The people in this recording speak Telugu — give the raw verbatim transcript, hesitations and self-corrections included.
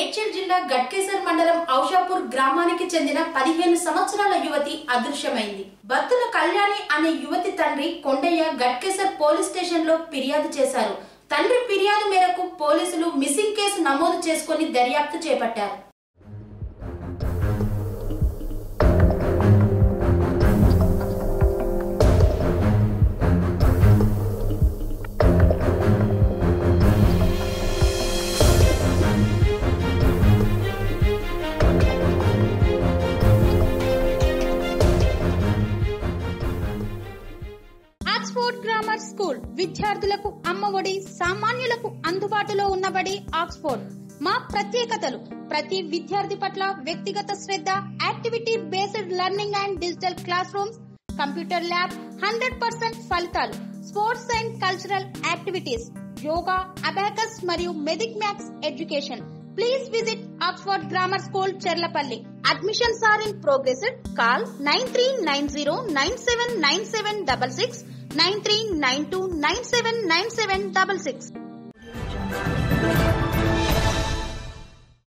మేడ్చల్ జిల్లా గట్కేసర్ మండలం ఔషాపూర్ గ్రామానికి చెందిన పదిహేను సంవత్సరాల యువతి అదృశ్యమైంది. బత్తుల కళ్యాణి అనే యువతి తండ్రి కొండయ్య గట్కేసర్ పోలీస్ స్టేషన్ లో ఫిర్యాదు చేశారు. తండ్రి ఫిర్యాదు మేరకు పోలీసులు మిస్సింగ్ కేసు నమోదు చేసుకుని దర్యాప్తు చేపట్టారు. ఆక్స్ఫోర్డ్ గ్రామర్ స్కూల్ విద్యార్థులకు అమ్మఒడి, సామాన్యులకు అందుబాటులో ఉన్నబడి ఆక్స్ఫోర్డ్. మా ప్రత్యేకతలు: ప్రతి విద్యార్థి పట్ల వ్యక్తిగత శ్రద్ధ, activity based learning and digital classrooms, computer lab, hundred percent ఫలితాలు, sports and cultural activities, yoga, abacus మరియు Vedic maths education. Please visit Oxford Grammar School, Cherlapalli. Admissions are in progress. Call nine three nine zero nine seven nine seven six six, nine three nine two nine seven nine seven six six.